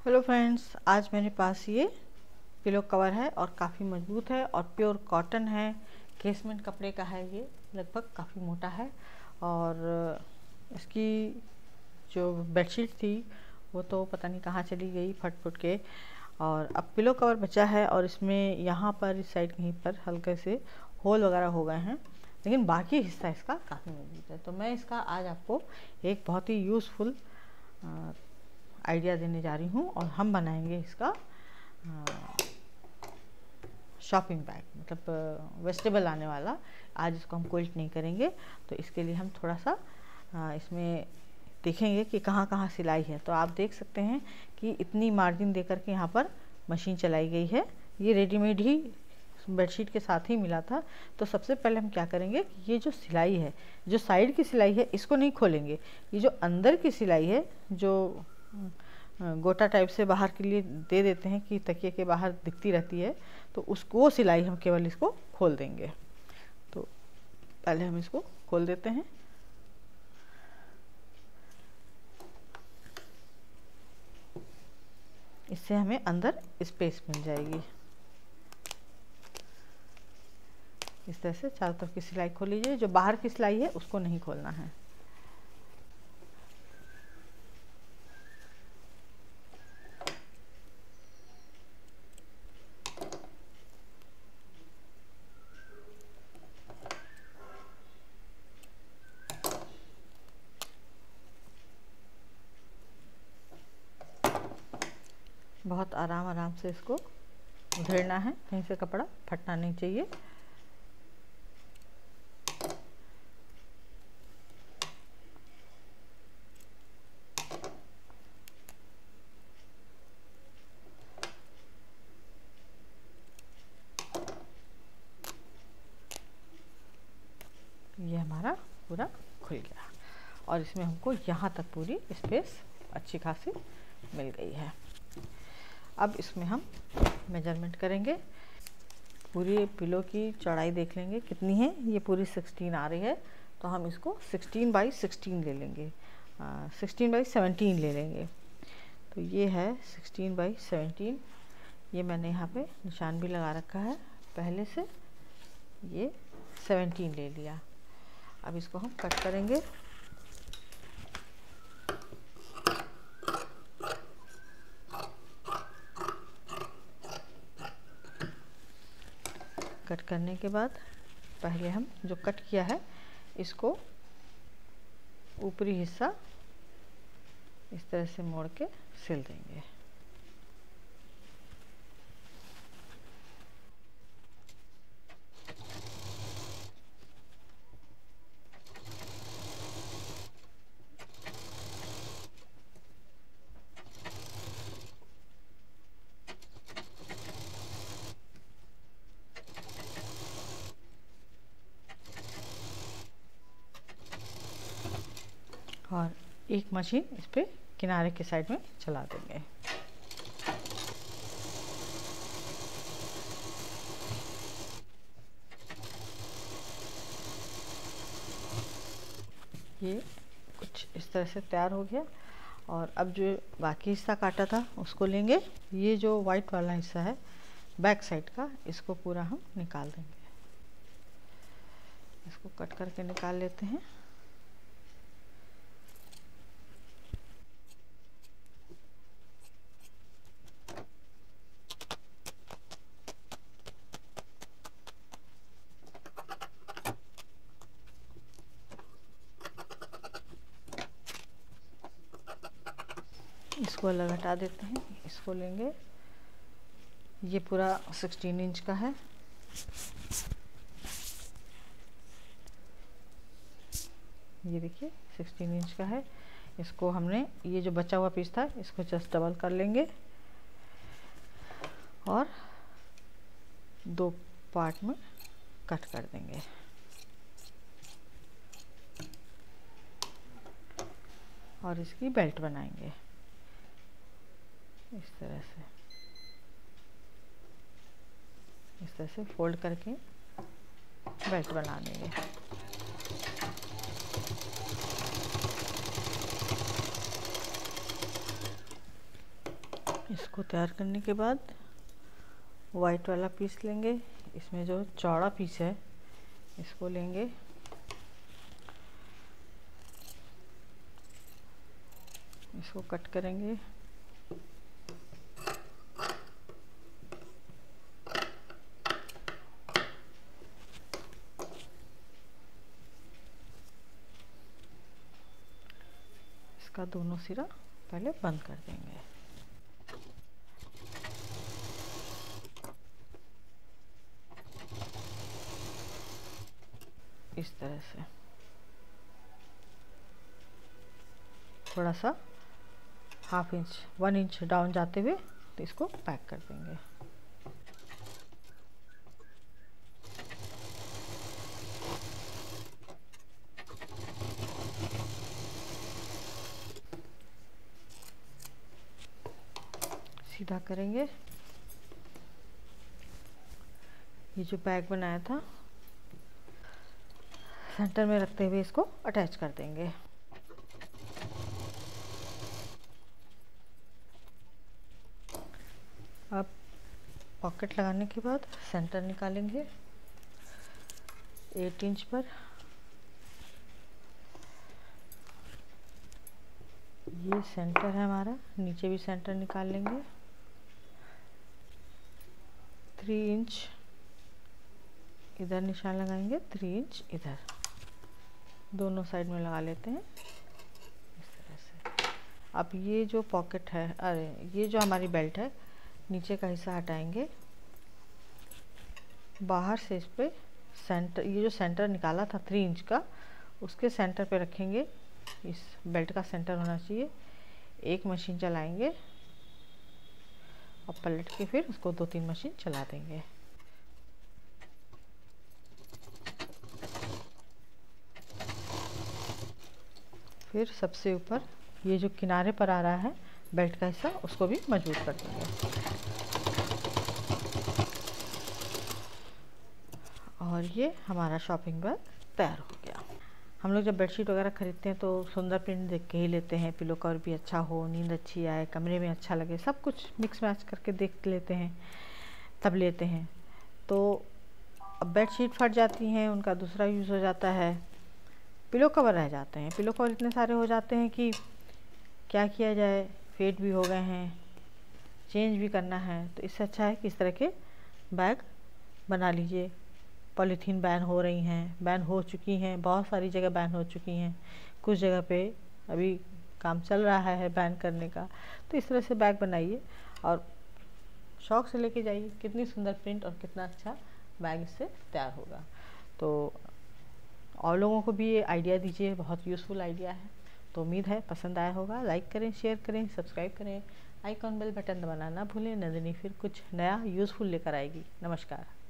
Hello friends, आज मेरे पास ये पिलो कवर है और काफ़ी मजबूत है और प्योर कॉटन है। केसमेंट कपड़े का है। ये लगभग काफ़ी मोटा है और इसकी जो बेडशीट थी वो तो पता नहीं कहाँ चली गई फट फुट के। और अब पिलो कवर बचा है और इसमें यहाँ पर इस साइड कहीं पर हल्के से होल वगैरह हो गए हैं, लेकिन बाकी हिस्सा इसका काफ़ी मजबूत है। तो मैं इसका आज आपको एक बहुत ही यूज़फुल आइडिया देने जा रही हूँ और हम बनाएंगे इसका शॉपिंग बैग, मतलब वेजिटेबल आने वाला। आज इसको हम क्विल्ट नहीं करेंगे, तो इसके लिए हम थोड़ा सा इसमें देखेंगे कि कहाँ कहाँ सिलाई है। तो आप देख सकते हैं कि इतनी मार्जिन देकर के यहाँ पर मशीन चलाई गई है। ये रेडीमेड ही बेडशीट के साथ ही मिला था। तो सबसे पहले हम क्या करेंगे, ये जो सिलाई है, जो साइड की सिलाई है, इसको नहीं खोलेंगे। ये जो अंदर की सिलाई है, जो गोटा टाइप से बाहर के लिए दे देते हैं कि तकिए के बाहर दिखती रहती है, तो उसको वो सिलाई हम केवल इसको खोल देंगे। तो पहले हम इसको खोल देते हैं। इससे हमें अंदर स्पेस मिल जाएगी। इस तरह से चारों तरफ की सिलाई खोल लीजिए। जो बाहर की सिलाई है उसको नहीं खोलना है। बहुत आराम आराम से इसको उधेड़ना है, कहीं से कपड़ा फटना नहीं चाहिए। ये हमारा पूरा खुल गया और इसमें हमको यहाँ तक पूरी स्पेस अच्छी खासी मिल गई है। अब इसमें हम मेजरमेंट करेंगे। पूरी पिलो की चौड़ाई देख लेंगे कितनी है। ये पूरी 16 आ रही है, तो हम इसको 16x16 ले लेंगे, 16x17 ले लेंगे। तो ये है 16x17। ये मैंने यहाँ पे निशान भी लगा रखा है पहले से। ये 17 ले लिया। अब इसको हम कट करेंगे। कट करने के बाद पहले हम जो कट किया है इसको ऊपरी हिस्सा इस तरह से मोड़ के सिल देंगे। और एक मशीन इस पे किनारे के साइड में चला देंगे। ये कुछ इस तरह से तैयार हो गया। और अब जो बाकी हिस्सा काटा था उसको लेंगे। ये जो वाइट वाला हिस्सा है बैक साइड का, इसको पूरा हम निकाल देंगे। इसको कट करके निकाल लेते हैं। इसको अलग हटा देते हैं। इसको लेंगे। ये पूरा 16 इंच का है। ये देखिए 16 इंच का है। इसको हमने ये जो बचा हुआ पीस था इसको जस्ट डबल कर लेंगे और 2 पार्ट में कट कर देंगे। और इसकी बेल्ट बनाएंगे इस तरह से फोल्ड करके बेल्ट बना देंगे। इसको तैयार करने के बाद वाइट वाला पीस लेंगे। इसमें जो चौड़ा पीस है इसको लेंगे, इसको कट करेंगे। इसका दोनों सिरा पहले बंद कर देंगे। इस तरह से थोड़ा सा 1/2 इंच 1 इंच डाउन जाते हुए तो इसको पैक कर देंगे। सीधा करेंगे। ये जो बैग बनाया था सेंटर में रखते हुए इसको अटैच कर देंगे। अब पॉकेट लगाने के बाद सेंटर निकालेंगे 8 इंच पर। ये सेंटर है हमारा, नीचे भी सेंटर निकाल लेंगे। 3 इंच इधर निशान लगाएंगे, 3 इंच इधर, दोनों साइड में लगा लेते हैं इस तरह से। अब ये जो पॉकेट है, अरे ये जो हमारी बेल्ट है, नीचे का हिस्सा हटाएंगे। बाहर से इस पे सेंटर, ये जो सेंटर निकाला था 3 इंच का, उसके सेंटर पे रखेंगे। इस बेल्ट का सेंटर होना चाहिए। एक मशीन चलाएंगे और पलट के फिर उसको 2-3 मशीन चला देंगे। फिर सबसे ऊपर ये जो किनारे पर आ रहा है बेल्ट का हिस्सा, उसको भी मजबूत कर देंगे। और ये हमारा शॉपिंग बैग तैयार हो गया। हम लोग जब बेडशीट वगैरह खरीदते हैं तो सुंदर प्रिंट देख के ही लेते हैं, पिलो कवर भी अच्छा हो, नींद अच्छी आए, कमरे में अच्छा लगे, सब कुछ मिक्स मैच करके देख लेते हैं तब लेते हैं। तो अब बेडशीट फट जाती हैं, उनका दूसरा यूज़ हो जाता है, पिलो कवर रह जाते हैं। पिलो कवर इतने सारे हो जाते हैं कि क्या किया जाए, फेड भी हो गए हैं, चेंज भी करना है। तो इससे अच्छा है कि इस तरह के बैग बना लीजिए। पॉलीथीन बैन हो रही हैं, बैन हो चुकी हैं, बहुत सारी जगह बैन हो चुकी हैं, कुछ जगह पे अभी काम चल रहा है बैन करने का। तो इस तरह से बैग बनाइए और शौक़ से लेके जाइए। कितनी सुंदर प्रिंट और कितना अच्छा बैग इससे तैयार होगा। तो और लोगों को भी ये आइडिया दीजिए, बहुत यूज़फुल आइडिया है। तो उम्मीद है पसंद आया होगा। लाइक करें, शेयर करें, सब्सक्राइब करें, आइकॉन बेल बटन दबाना ना भूलें। नंदिनी फिर कुछ नया यूज़फुल लेकर आएगी। नमस्कार।